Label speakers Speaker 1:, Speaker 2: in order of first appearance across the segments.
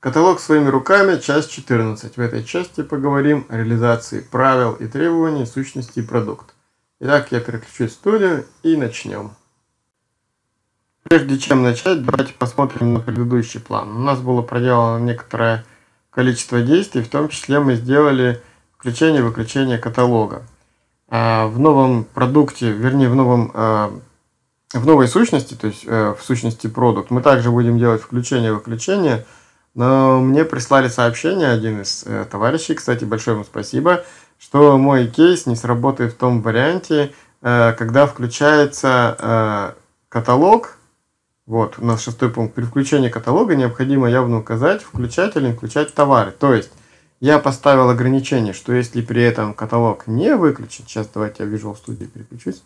Speaker 1: Каталог своими руками, часть 14. В этой части поговорим о реализации правил и требований сущности продукта. Итак, я переключусь в студию и начнем. Прежде чем начать, давайте посмотрим на предыдущий план. У нас было проделано некоторое количество действий, в том числе мы сделали включение и выключение каталога. В новом продукте, вернее в новой сущности, то есть в сущности продукт, мы также будем делать включение и выключение. Но мне прислали сообщение, один из товарищей, кстати, большое ему спасибо, что мой кейс не сработает в том варианте, когда включается каталог. Вот, у нас 6-й пункт. При включении каталога необходимо явно указать, включать или не включать товары. То есть, я поставил ограничение, что если при этом каталог не выключен, сейчас давайте я в Visual Studio переключусь.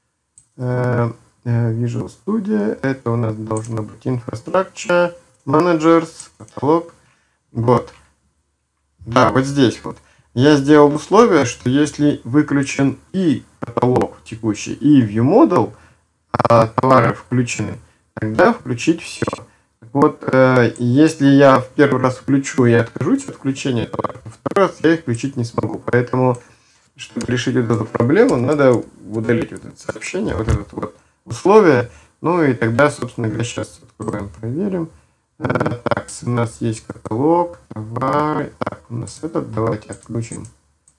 Speaker 1: Visual Studio, это у нас должно быть Infrastructure, Managers, каталог. Вот. Да, вот здесь вот. Я сделал условие, что если выключен и каталог текущий, и ViewModel, а товары включены, тогда включить все. Так вот, если я в первый раз включу и откажусь от включения товаров, во второй раз я их включить не смогу. Поэтому, чтобы решить вот эту проблему, надо удалить вот это сообщение, вот это вот условие. Ну и тогда, собственно говоря, сейчас откроем, проверим. Так, у нас есть каталог, товары. Так, у нас этот, давайте отключим.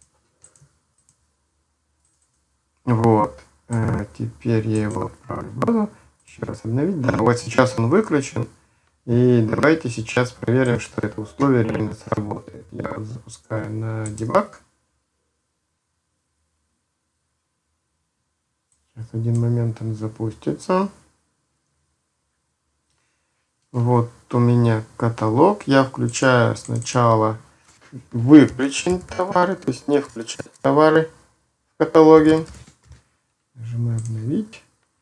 Speaker 1: Вот. Теперь я его отправлю в базу. Еще раз обновить. Да, вот сейчас он выключен. И давайте сейчас проверим, что это условие реально сработает. Я запускаю на дебаг. Сейчас один момент он запустится. Вот у меня каталог. Я включаю сначала выключить товары, то есть не включать товары в каталоге. Нажимаю обновить.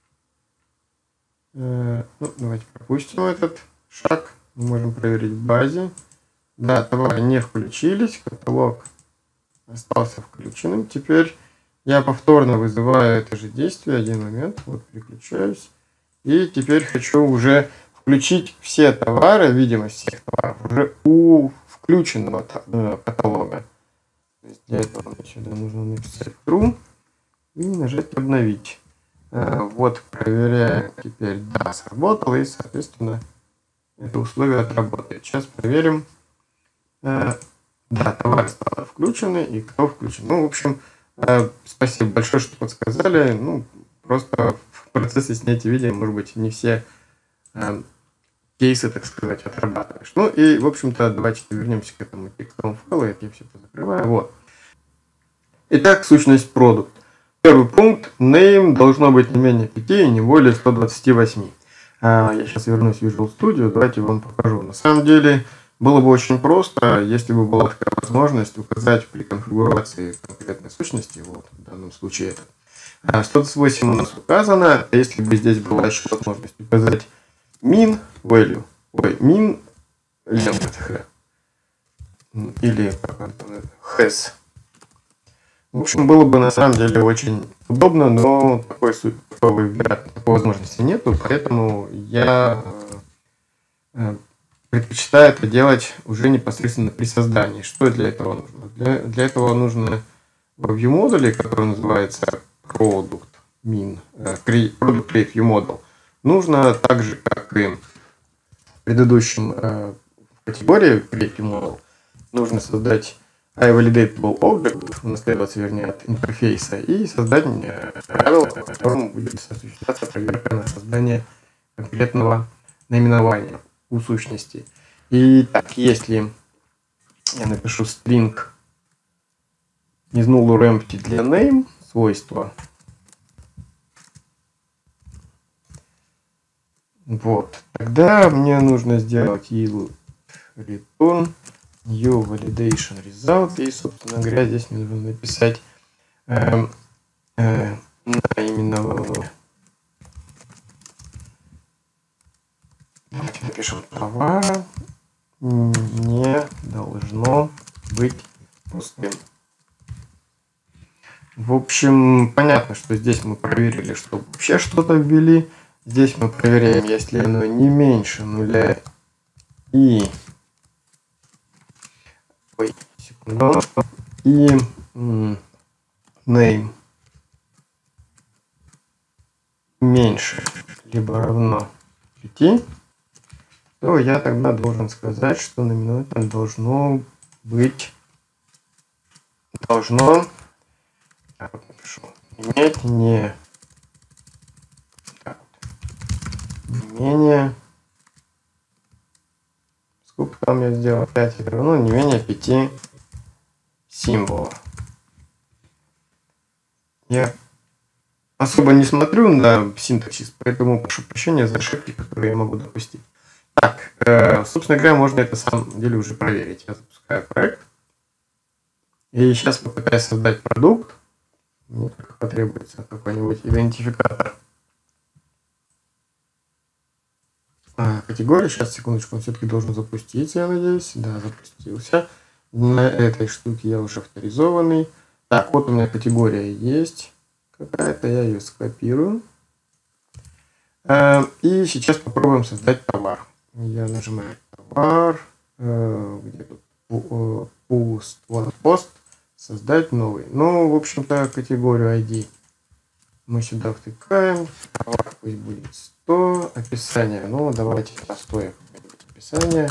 Speaker 1: Ну, давайте пропустим этот шаг. Мы можем проверить в базе. Да, товары не включились. Каталог остался включенным. Теперь я повторно вызываю это же действие. Один момент. Вот переключаюсь. И теперь хочу уже включить все товары, видимость всех товаров уже у включенного каталога. То есть для этого мне сюда нужно написать true и нажать обновить. Вот проверяем теперь, да, сработало, и соответственно это условие отработает. Сейчас проверим. Да, товары стали включены и кто включен. Ну, в общем, спасибо большое, что подсказали. Ну, просто в процессе снятия видео, может быть, не все кейсы, так сказать, отрабатываешь. Ну и, в общем-то, давайте вернемся к этому текстовому файлу. Я все закрываю. Вот. Итак, сущность продукт. Первый пункт. Name должно быть не менее 5 и не более 128. Я сейчас вернусь в Visual Studio. Давайте вам покажу. На самом деле, было бы очень просто, если бы была такая возможность указать при конфигурации конкретной сущности, вот в данном случае это. 128 у нас указано. Если бы здесь была еще возможность указать min value, min length, или has. В общем, было бы на самом деле очень удобно, но такой возможности нету, поэтому я предпочитаю это делать уже непосредственно при создании. Что для этого нужно? Для этого нужно в ViewModel, который называется Product Create ViewModel, нужно так же, как и в предыдущем категории Create ViewModel, нужно создать iValidatable Object, унаследоваться, вернее, от интерфейса, и создать правило, по которому будет осуществляться проверка на создание конкретного наименования у сущности. И так, если я напишу string из null or empty для name, свойства, вот, тогда мне нужно сделать yield return new validation result, и, собственно говоря, здесь мне нужно написать наименование. Давайте напишем товара не должно быть пустым. В общем, понятно, что здесь мы проверили, что вообще что-то ввели. Здесь мы проверяем, если оно не меньше нуля и Ой, секунду. И name меньше либо равно 5, то я тогда должен сказать, что наименователь должно, так вот напишу, иметь не менее, сколько там я сделал, 5 равно не менее 5 символов. Я особо не смотрю на синтаксис, поэтому прошу прощения за ошибки, которые я могу допустить. Так, собственно говоря, можно это на самом деле уже проверить. Я запускаю проект. И сейчас попытаюсь создать продукт. Мне только потребуется какой-нибудь идентификатор. Категория. Сейчас, секундочку, он все-таки должен запуститься, я надеюсь. Да, запустился. На этой штуке я уже авторизованный. Так, вот у меня категория есть какая-то. Я ее скопирую. И сейчас попробуем создать товар. Я нажимаю товар. Где тут? Post. Создать новый. Ну, в общем-то, категорию ID мы сюда втыкаем. Товар пусть будет 100. Описание. Ну, давайте простое описание.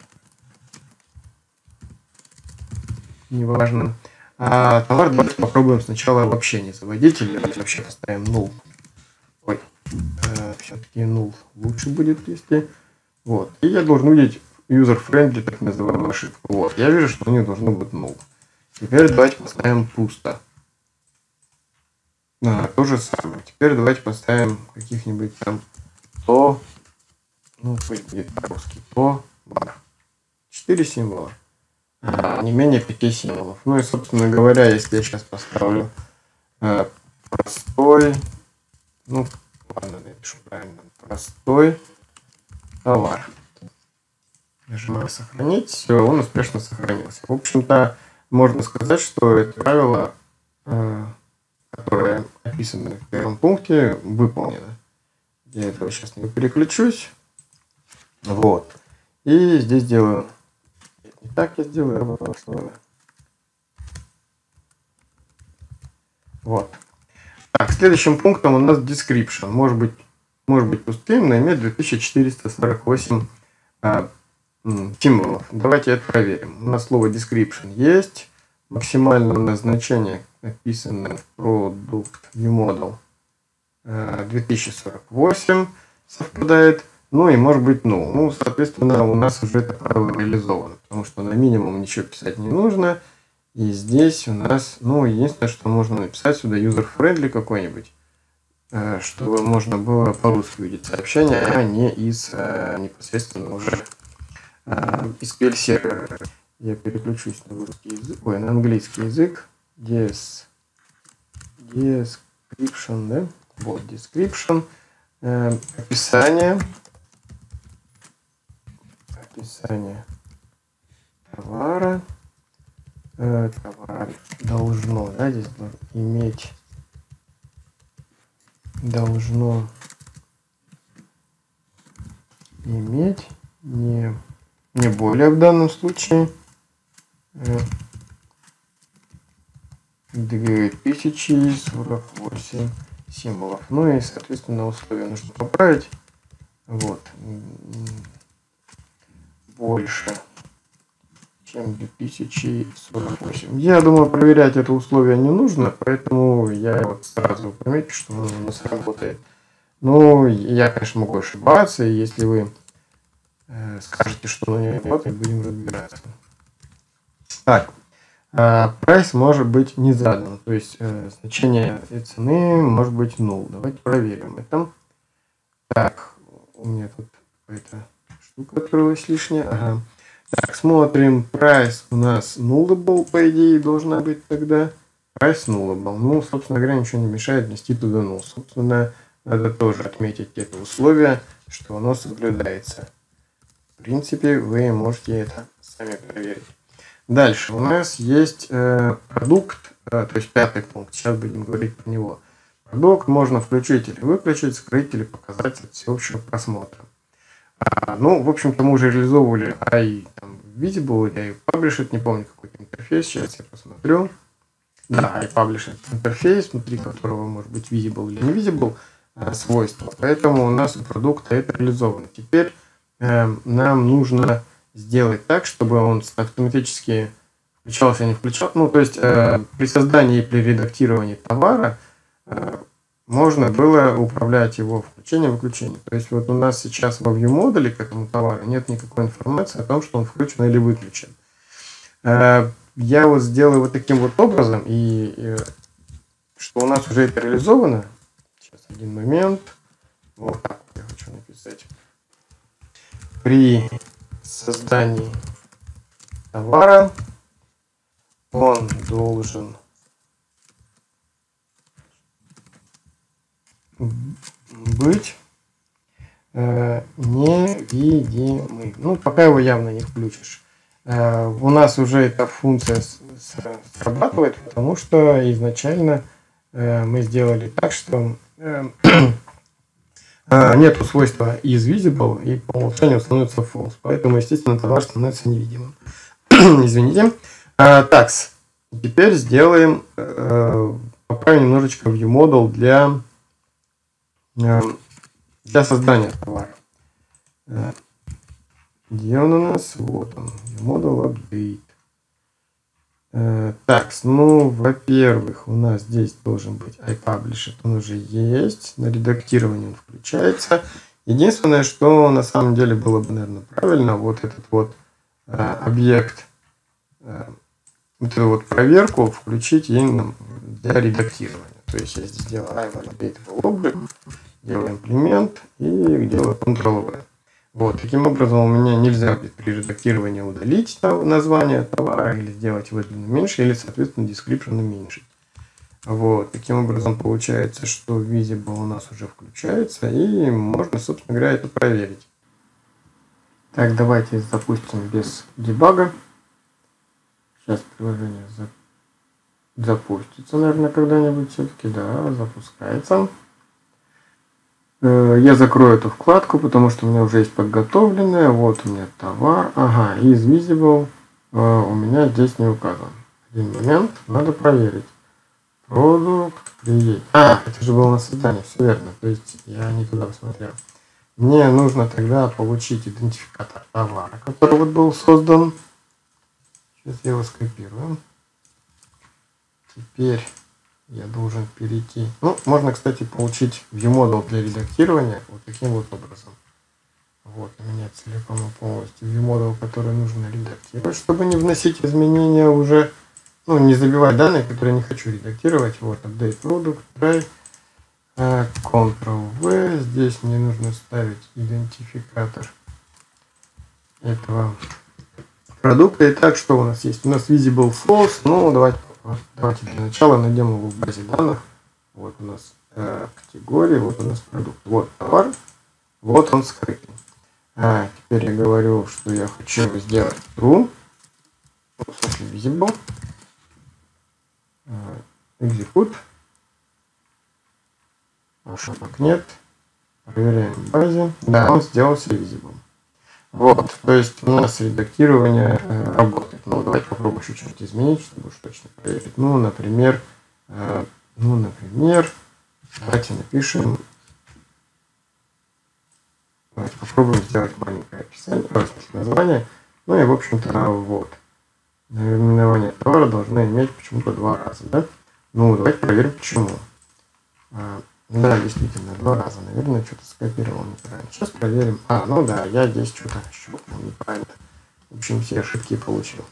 Speaker 1: Неважно. А товар давайте попробуем сначала вообще не заводить. Или вообще поставим null. Ой. Все-таки null лучше будет, если... Вот. И я должен увидеть user-friendly, так называемую ошибку. Вот. Я вижу, что у них должно быть null. Теперь давайте поставим пусто. То же самое. Теперь давайте поставим каких-нибудь там то, ну пусть будет по-русски, то бар. 4 символа. Не менее 5 символов. Ну и, собственно говоря, если я сейчас поставлю простой, ну ладно, напишу правильно, простой товар. Нажимаю сохранить. Все, он успешно сохранился. В общем-то, можно сказать, что это правило, которое описано в первом пункте, выполнено. Я этого сейчас не переключусь. Вот. И здесь делаю... Не так я сделаю, а вот основное. Вот. Так, следующим пунктом у нас description. Может быть пустым, но имеет 2448 символов. Давайте это проверим. У нас слово description есть. Максимальное назначение написано в Product ViewModel 2048 совпадает. Ну и может быть null. Ну, соответственно, у нас уже это правило реализовано. Потому что на минимум ничего писать не нужно. И здесь у нас, ну, единственное, что можно написать сюда user-friendly какой-нибудь, чтобы можно было по-русски увидеть сообщение, а не из непосредственно уже SQL сервера. Я переключусь на русский язык, на английский язык. Description, да? Вот, description. Описание товара. Товар должно, да, здесь иметь, должно иметь не более в данном случае 2048 символов. Ну и, соответственно, условия нужно поправить. Вот. Больше, чем 2048. Я думаю, проверять это условие не нужно, поэтому я вот сразу помечу, что оно у нас работает. Ну, я, конечно, могу ошибаться, и если вы скажете, что оно не работает, будем разбираться. Так. Прайс может быть не задан, то есть значение цены может быть null. Давайте проверим это. Так, у меня тут какая-то штука открылась лишняя. Ага. Так, смотрим. Прайс у нас nullable, по идее, должна быть тогда. Прайс nullable. Ну, собственно говоря, ничего не мешает внести туда null. Собственно, надо тоже отметить это условие, что оно соблюдается. В принципе, вы можете это сами проверить. Дальше у нас есть продукт, то есть 5-й пункт, сейчас будем говорить про него. Продукт можно включить или выключить, скрыть или показать от всеобщего просмотра. Ну, в общем-то, мы уже реализовывали Visible или iPublished, не помню какой-то интерфейс, сейчас я посмотрю. Да, iPublished интерфейс, внутри которого может быть visible или не visible свойства. Поэтому у нас у продукта это реализовано. Теперь нам нужно сделать так, чтобы он автоматически включался, не включался. Ну, то есть при создании и при редактировании товара можно было управлять его включением-выключением. То есть вот у нас сейчас во view-модуле к этому товару нет никакой информации о том, что он включен или выключен. Я вот сделаю вот таким вот образом, и что у нас уже это реализовано. Сейчас один момент. Вот так вот я хочу написать. При создании товара он должен быть невидимый. Ну, пока его явно не включишь. У нас уже эта функция срабатывает, потому что изначально мы сделали так, что нету свойства isVisible и по умолчанию становится false. Поэтому, естественно, товар становится невидимым. Извините. Так, теперь сделаем, поправим немножечко ViewModel для создания товара. Где он у нас? Вот он. ViewModel Update. Так, ну, во-первых, у нас здесь должен быть iPublished. Он уже есть. На редактирование он включается. Единственное, что на самом деле было бы, наверное, правильно, вот этот вот объект, вот эту вот проверку включить именно для редактирования. То есть я здесь делаю iValidatable object, делаю имплемент и делаю Ctrl-V. Вот, таким образом у меня нельзя будет при редактировании удалить название товара или сделать выделенную меньше, или, соответственно, description уменьшить. Вот, таким образом получается, что Visible у нас уже включается, и можно, собственно говоря, это проверить. Так, давайте запустим без дебага. Сейчас приложение запустится, наверное, когда-нибудь все-таки. Да, запускается. Я закрою эту вкладку, потому что у меня уже есть подготовленная. Вот у меня товар. Ага, isVisible у меня здесь не указан. Один момент, надо проверить. Product create. Это же было на создании, все верно. То есть я не туда посмотрел. Мне нужно тогда получить идентификатор товара, который вот был создан. Сейчас я его скопирую. Теперь я должен перейти. Ну, можно, кстати, получить ViewModel для редактирования вот таким вот образом. Вот у меня целиком и полностью ViewModel, который нужно редактировать, чтобы не вносить изменения уже, ну, не забивать данные, которые не хочу редактировать. Вот, Update Product, Try, Ctrl-V. Здесь мне нужно ставить идентификатор этого продукта. Итак, что у нас есть? У нас Visible False. Ну, давайте для начала найдем его в базе данных. Вот у нас категория, вот у нас продукт. Вот товар, вот он скрытый. Теперь я говорю, что я хочу сделать true. В смысле Visible. Execute. Ошибок нет. Проверяем в базе. Да, он сделался Visible. Вот, то есть у нас редактирование работает. Ну, давайте попробуем чуть-чуть изменить, чтобы уж точно проверить. Ну, например, давайте напишем. Давайте попробуем сделать маленькое описание, название. Ну и, в общем-то, вот. Наименование товара должно иметь почему-то 2 раза, да? Ну, давайте проверим, почему. Да, действительно, 2 раза. Наверное, что-то скопировал неправильно. Сейчас проверим. Ну да, я здесь что-то щелкнул неправильно. В общем, все ошибки получил.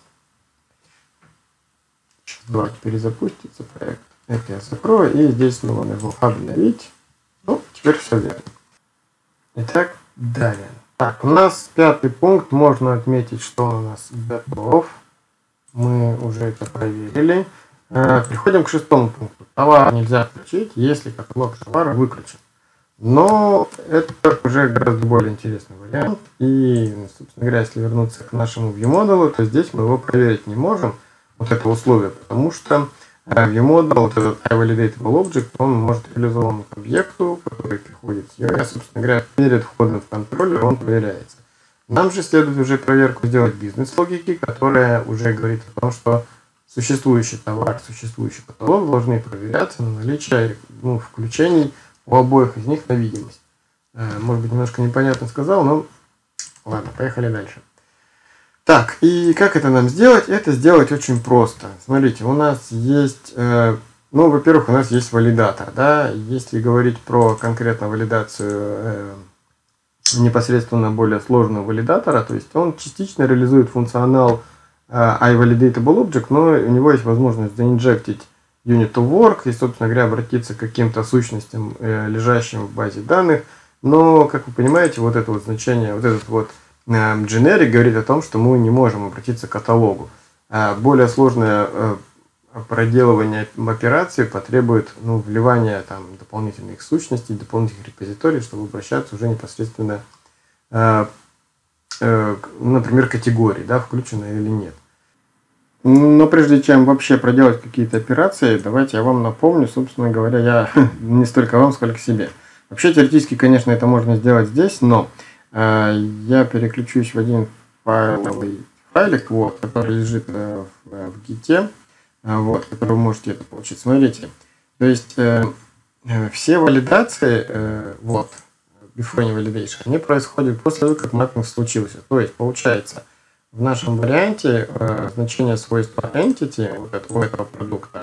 Speaker 1: Сейчас давайте перезапустится проект. Это я закрою. И здесь снова нажму обновить. Ну, теперь все верно. Итак, далее. Так, у нас 5-й пункт. Можно отметить, что он у нас готов. Мы уже это проверили. Переходим к 6-му пункту. Товар нельзя включить, если каталог товара выключен. Но это уже гораздо более интересный вариант. И, собственно говоря, если вернуться к нашему ViewModel, то здесь мы его проверить не можем, вот это условие, потому что ViewModel, вот этот iValidatable object, он может реализован к объекту, который приходит с UI. Собственно говоря, перед входом в контроллер он проверяется. Нам же следует уже проверку сделать бизнес-логики, которая уже говорит о том, что существующий товар, существующий каталог должны проверяться на наличие включений у обоих из них на видимость. Может быть, немножко непонятно сказал, но ладно, поехали дальше. Так, и как это нам сделать? Это сделать очень просто. Смотрите, у нас есть, во-первых, у нас есть валидатор, да, если говорить про конкретно валидацию непосредственно более сложного валидатора, то есть он частично реализует функционал iValidatable Object, но у него есть возможность заинжектить unit of work и, собственно говоря, обратиться к каким-то сущностям, лежащим в базе данных. Но, как вы понимаете, вот это вот значение, вот этот вот generic говорит о том, что мы не можем обратиться к каталогу. Более сложное проделывание операции потребует вливания там дополнительных сущностей, дополнительных репозиторий, чтобы обращаться уже непосредственно, например, категории, да, включено или нет. Но прежде чем вообще проделать какие-то операции, давайте я вам напомню, собственно говоря, я не столько вам, сколько себе. Вообще, теоретически, конечно, это можно сделать здесь, но я переключусь в один файлик, вот, который лежит в гите, вот, который вы можете это получить. Смотрите, то есть все валидации, before any validation, они происходят после того, как маппинг случился. То есть, получается, в нашем варианте значение свойства entity у этого продукта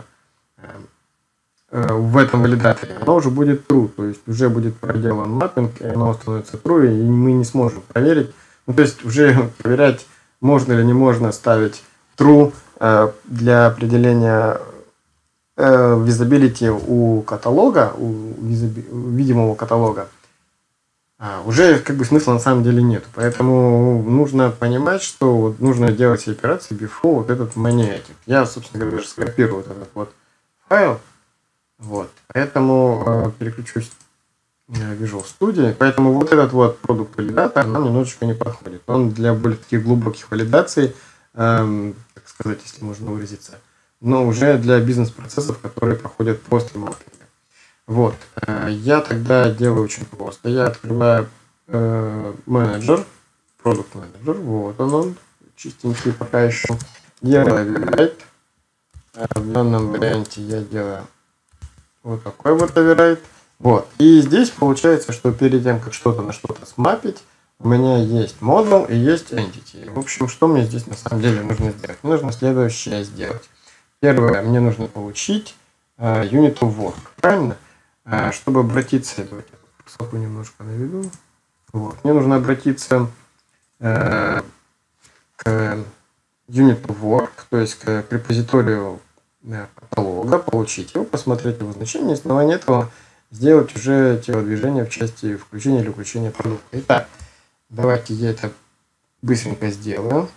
Speaker 1: в этом валидаторе, оно уже будет true, то есть уже будет проделан маппинг, и оно становится true, и мы не сможем проверить. То есть уже проверять, можно или не можно ставить true для определения visibility у каталога, у видимого каталога. Уже смысла на самом деле нет. Поэтому нужно понимать, что нужно делать все операции before вот этот maniatic. Я, собственно говоря, скопирую вот этот вот файл. Вот. Поэтому переключусь в Visual Studio. Поэтому вот этот вот продукт валидатор нам немножечко не подходит. Он для более таких глубоких валидаций, так сказать, если можно выразиться, но уже для бизнес-процессов, которые проходят после маппинга. Вот. Я тогда делаю очень просто. Я открываю менеджер, продукт менеджер. Вот он, чистенький пока еще. Делаю override. В данном варианте я делаю вот такой вот override. Вот. И здесь получается, что перед тем, как что-то на что-то смапить, у меня есть model и есть entity. В общем, что мне здесь на самом деле нужно сделать? Мне нужно следующее сделать. Первое, мне нужно получить unit of work. Правильно? Чтобы обратиться, давайте я немножко наведу. Вот. Мне нужно обратиться к unit of work, то есть к репозиторию каталога, получить его, посмотреть его значение, и на основании этого сделать уже телодвижение в части включения или выключения продукта. Итак, давайте я это быстренько сделаю.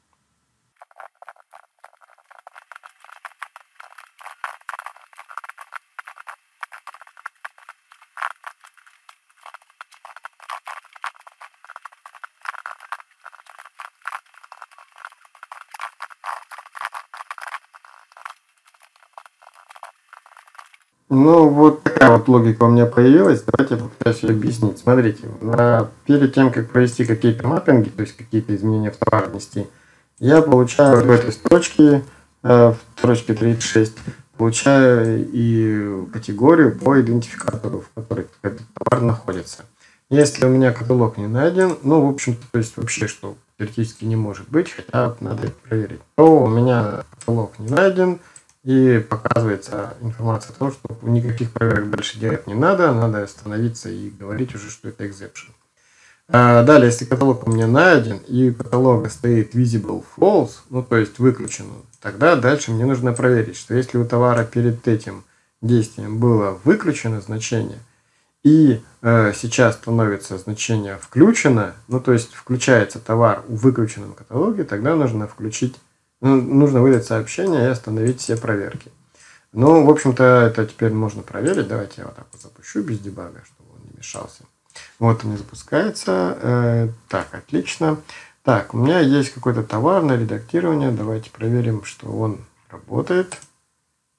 Speaker 1: Вот такая вот логика у меня появилась. Давайте я попытаюсь ее объяснить. Смотрите, перед тем, как провести какие-то маппинги, то есть какие-то изменения в товар внести, я получаю в этой строчке, в строчке 36, получаю и категорию по идентификатору, в которой этот товар находится. Если у меня каталог не найден, в общем-то, то есть вообще, что теоретически не может быть, хотя надо это проверить, то у меня каталог не найден, и показывается информация о том, что никаких проверок дальше делать не надо, надо остановиться и говорить уже, что это exception. Далее, если каталог у меня найден и у каталога стоит visible false, то есть выключен, тогда дальше мне нужно проверить, что если у товара перед этим действием было выключено значение, и сейчас становится значение включено, то есть включается товар в выключенном каталоге, тогда нужно нужно выдать сообщение и остановить все проверки. В общем-то, это теперь можно проверить. Давайте я вот так вот запущу без дебага, чтобы он не мешался. Вот он и запускается. Так, отлично. Так, у меня есть какой-то товар на редактирование. Давайте проверим, что он работает.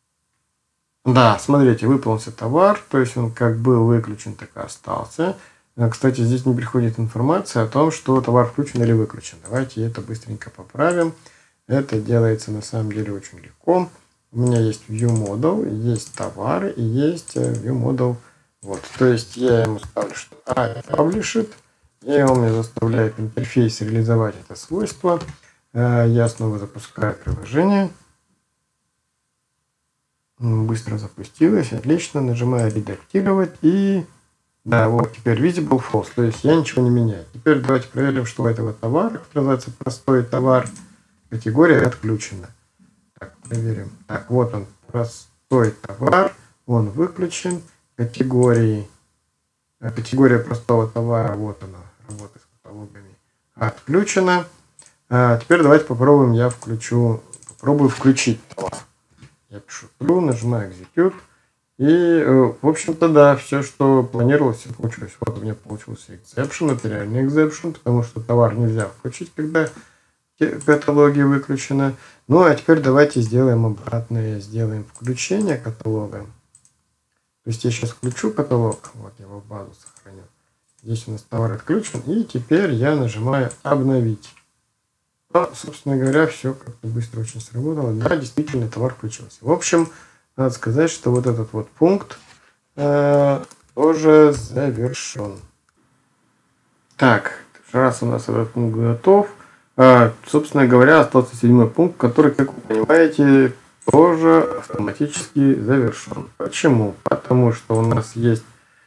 Speaker 1: Да, смотрите, выполнился товар. То есть он как был выключен, так и остался. Кстати, здесь не приходит информация о том, что товар включен или выключен. Давайте это быстренько поправим. Это делается на самом деле очень легко. У меня есть ViewModel, есть товары и есть ViewModel. Вот. То есть я ему ставлю, что published, и он мне заставляет интерфейс реализовать это свойство. Я снова запускаю приложение. Быстро запустилось, отлично. Нажимаю редактировать и... Да, вот теперь visible false, то есть я ничего не меняю. Теперь давайте проверим, что у этого товара, который называется простой товар, категория отключена. Так, проверим. Так, вот он, простой товар, он выключен. Категория простого товара, вот она, работа с каталогами, отключена. Теперь давайте попробуем, попробую включить товар. Я пишу true, нажимаю execute. И, в общем-то, да, все, что планировалось, все получилось. Вот у меня получился exception, это реальный exception, потому что товар нельзя включить, когда в каталоге выключено. Ну, а теперь давайте сделаем обратное, сделаем включение каталога. То есть я сейчас включу каталог, вот я его в базу сохраню. Здесь у нас товар отключен, и теперь я нажимаю обновить. Но, собственно говоря, все как-то быстро очень сработало. Да, действительно, товар включился. В общем, надо сказать, что вот этот вот пункт тоже завершен. Так, раз у нас этот пункт готов, собственно говоря, остался 7-й пункт, который, как вы понимаете, тоже автоматически завершен. Почему? Потому что у нас есть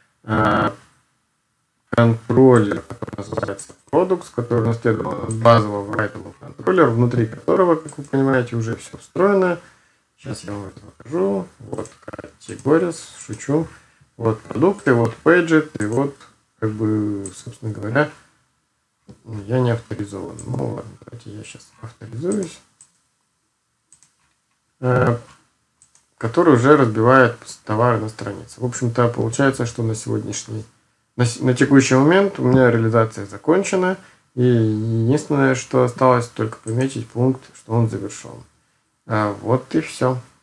Speaker 1: контроллер, который называется Products, который наследовал от базового writable контроллера, внутри которого, как вы понимаете, уже все встроено. Сейчас я вам это покажу. Вот категория, шучу. Вот продукты, вот pages, и вот, как бы, собственно говоря, я не авторизован. Ну ладно, давайте я сейчас авторизуюсь. Который уже разбивает товары на странице. В общем-то, получается, что на текущий момент у меня реализация закончена. И единственное, что осталось, только пометить пункт, что он завершен. Вот и все.